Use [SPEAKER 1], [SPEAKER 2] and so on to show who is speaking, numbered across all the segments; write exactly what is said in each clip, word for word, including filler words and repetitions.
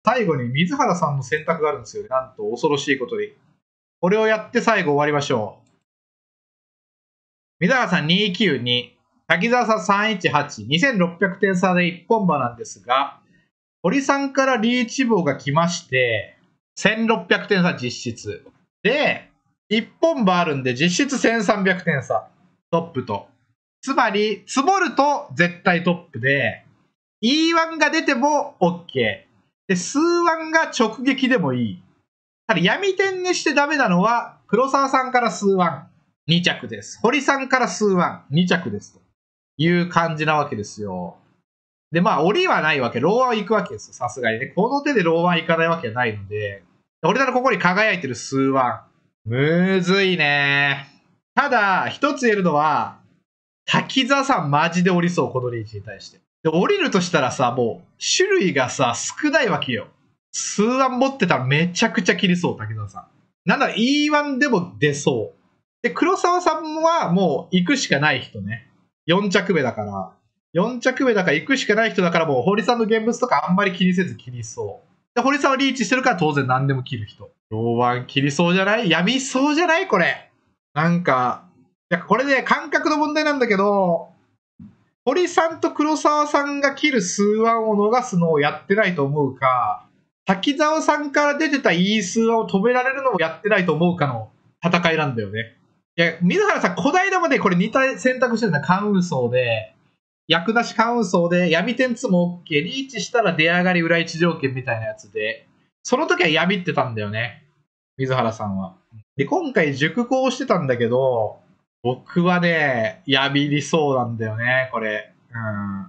[SPEAKER 1] 最後に水原さんの選択があるんですよね。なんと恐ろしいことに。これをやって最後終わりましょう。水原さんにきゅうに、滝沢さんさんいちはち、にせんろっぴゃくてん差で一本馬なんですが、堀さんからリーチ棒が来まして、せんろっぴゃくてん差実質。で、一本馬あるんで実質せんさんびゃくてん差。トップと。つまり、積もると絶対トップで、イーワン が出ても OK。で、数ワンが直撃でもいい。ただ闇点にしてダメなのは、黒沢さんから数ワン、に着です。堀さんから数ワン、に着です。という感じなわけですよ。で、まあ、折りはないわけ。ローワンは行くわけですよ。さすがにね。この手でローワン行かないわけないので、俺ならここに輝いてる数ワン。むずいね。ただ、一つ言えるのは、滝沢さんマジで降りそう、このリーチに対して。で、降りるとしたらさ、もう、種類がさ、少ないわけよ。数ワン持ってたらめちゃくちゃ切りそう、滝沢さん。なんだら イーワン でも出そう。で、黒沢さんはもう行くしかない人ね。よん着目だから。よん着目だから行くしかない人だからもう堀さんの現物とかあんまり気にせず切りそう。で、堀さんはリーチしてるから当然何でも切る人。ローワン切りそうじゃない？闇そうじゃないこれ。なんか、いやこれね、感覚の問題なんだけど、堀さんと黒沢さんが切る数ワンを逃すのをやってないと思うか、滝沢さんから出てたいい数ワンを止められるのをやってないと思うかの戦いなんだよね。いや、水原さん、こないだまでこれ似た選択してるのは関運送で、役なし関運送で闇点ツも OK、リーチしたら出上がり裏一条件みたいなやつで、その時は闇ってたんだよね。水原さんは。で、今回熟考してたんだけど、僕はね、闇りそうなんだよね、これ。うん。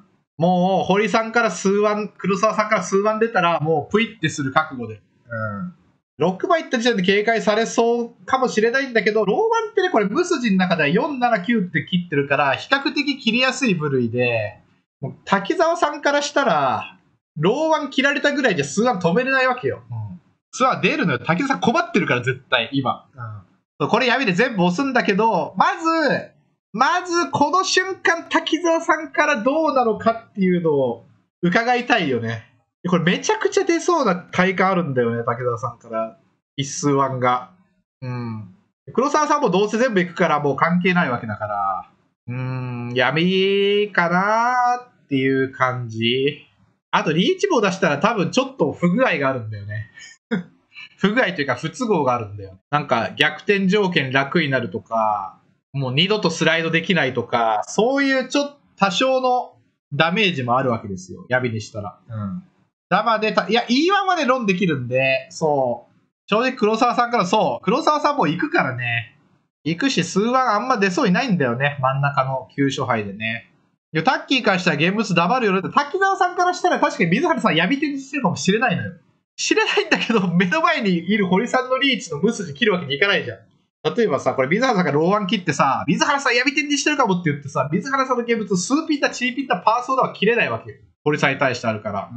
[SPEAKER 1] もう、堀さんから数ワン、黒沢さんから数ワン出たら、もう、プイってする覚悟で。うん。ろくばいった時点で警戒されそうかもしれないんだけど、ローワンってね、これ、無筋の中ではよん、なな、きゅうって切ってるから、比較的切りやすい部類で、もう滝沢さんからしたら、ローワン切られたぐらいじゃ数ワン止めれないわけよ。うん。数ワン出るのよ。滝沢さん困ってるから、絶対、今。うん。これ闇で全部押すんだけど、まず、まず、この瞬間、滝沢さんからどうなのかっていうのを伺いたいよね。これめちゃくちゃ出そうな体感あるんだよね、滝沢さんから。一数ワンが。うん。黒沢さんもどうせ全部行くからもう関係ないわけだから。うーん、闇かなーっていう感じ。あと、リーチ棒出したら多分ちょっと不具合があるんだよね。不具合というか不都合があるんだよ。なんか逆転条件楽になるとか、もう二度とスライドできないとか、そういうちょっと多少のダメージもあるわけですよ。闇にしたら。うん。ダマでた、いや、イーワン までロンできるんで、そう。正直黒沢さんからそう。黒沢さんも行くからね。行くし、数ワンあんま出そうにないんだよね。真ん中の急所杯でね。いや、タッキーからしたら現物黙るよね。滝沢さんからしたら確かに水原さん闇手にしてるかもしれないのよ。知れないんだけど、目の前にいる堀さんのリーチの無筋切るわけにいかないじゃん。例えばさ、これ水原さんがローワン切ってさ、水原さん闇点にしてるかもって言ってさ、水原さんの現物数ピンタ、チーピンタ、パーソーダは切れないわけよ。堀さんに対してあるから。うん。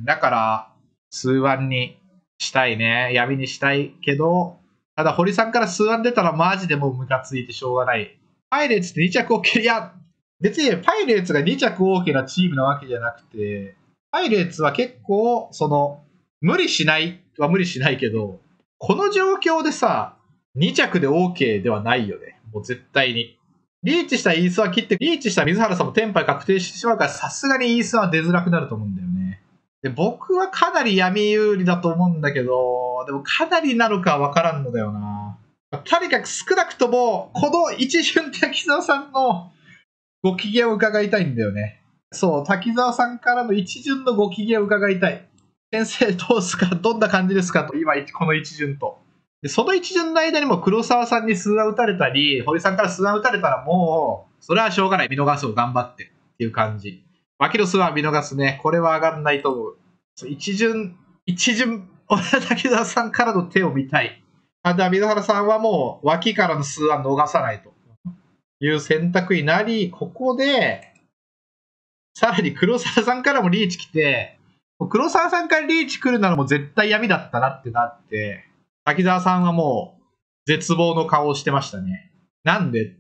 [SPEAKER 1] だから、数ワンにしたいね。闇にしたいけど、ただ堀さんから数ワン出たらマジでもうムカついてしょうがない。パイレーツってに着 OK。いや、別にパイレーツがに着 OK なチームなわけじゃなくて、パイレーツは結構、その、無理しないは無理しないけど、この状況でさ、に着で OK ではないよね。もう絶対に。リーチしたイースは切って、リーチした水原さんもテンパイ確定してしまうから、さすがにイースは出づらくなると思うんだよね。で、僕はかなり闇有利だと思うんだけど、でもかなりなのかわからんのだよな。とにかく少なくとも、この一巡滝沢さんのご機嫌を伺いたいんだよね。そう、滝沢さんからの一巡のご機嫌を伺いたい。先生どうすかどんな感じですかと、今、この一巡と。でその一巡の間にも黒沢さんに数話打たれたり、堀さんから数話打たれたらもう、それはしょうがない。見逃すを頑張ってっていう感じ。脇の数話見逃すね。これは上がんないと思う。一巡、一巡、滝沢さんからの手を見たい。ただ、水原さんはもう脇からの数話逃さないという選択になり、ここで、さらに黒沢さんからもリーチ来て、黒沢さんからリーチ来るならもう絶対闇だったなってなって、滝沢さんはもう絶望の顔をしてましたね。なんでって。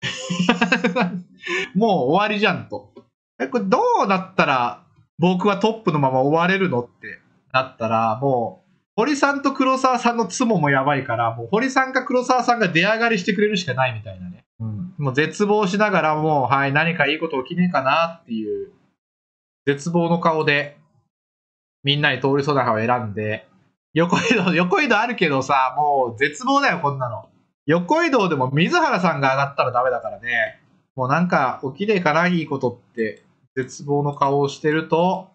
[SPEAKER 1] もう終わりじゃんと。え、これどうなったら僕はトップのまま終われるのってなったら、もう、堀さんと黒沢さんのツモもやばいから、もう堀さんか黒沢さんが出上がりしてくれるしかないみたいなね。うん。もう絶望しながらもう、はい、何かいいこと起きねえかなっていう、絶望の顔で、みんなに通りそうな顔を選んで、横移動、横移動あるけどさ、もう絶望だよ、こんなの。横移動でも水原さんが上がったらダメだからね。もうなんか起きねえかな、いいことって、絶望の顔をしてると、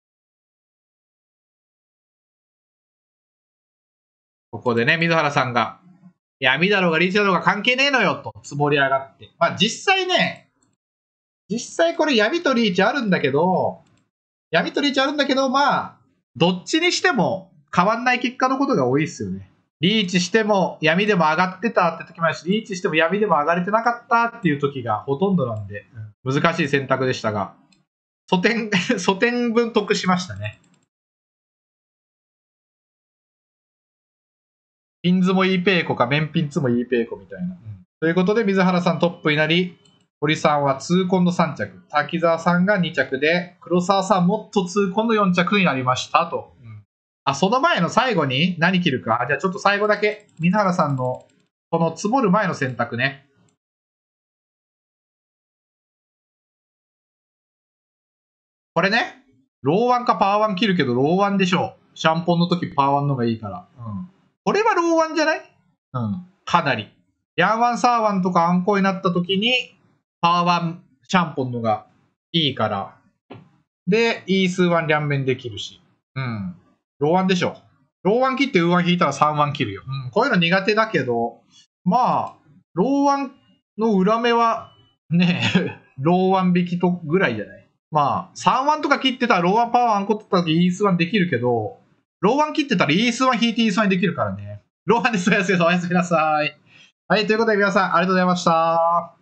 [SPEAKER 1] ここでね、水原さんが、闇だろうがリーチだろうが関係ねえのよと積もり上がって。まあ実際ね、実際これ闇とリーチあるんだけど、闇とリーチあるんだけど、まあ、どっちにしても変わんない結果のことが多いですよね。リーチしても闇でも上がってたって時もあるし、リーチしても闇でも上がれてなかったっていう時がほとんどなんで、難しい選択でしたが、素点、素点分得しましたね。ピンズもいいペイコか、メンピンツもいいペイコみたいな。うん、ということで、水原さんトップになり、堀さんは痛恨のさん着、滝沢さんがに着で、黒沢さんもっと痛恨のよん着になりましたと。うん、あ、その前の最後に何切るか。じゃあちょっと最後だけ、水原さんの、この積もる前の選択ね。これね、ローワンかパーワン切るけど、ローワンでしょう。シャンポンの時パーワンの方がいいから。うん。これはローワンじゃない？うん。かなり。ヤンワンサーワンとかアンコになった時に、パーワンシャンポンのがいいから。で、イースワン両面できるし。うん。ローワンでしょ。ローワン切ってウーワン引いたらさんワン切るよ。うん。こういうの苦手だけど、まあ、ローワンの裏目は、ね、ローワン引きとぐらいじゃない？まあ、さんワンとか切ってたらローワンパワーアンコ取った時イースワンできるけど、ローワン切ってたらイースワン引いてイースワンできるからね。ローワンです。おやすみなさい。はい、ということで皆さんありがとうございました。